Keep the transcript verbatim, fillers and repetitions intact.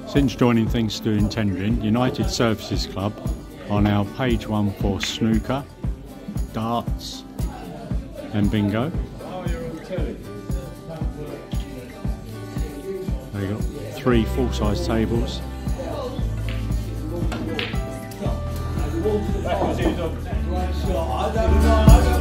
Since joining things to do in Tendring, United Services Club are now page one for snooker, darts and bingo. They've got three full-size tables. I don't know.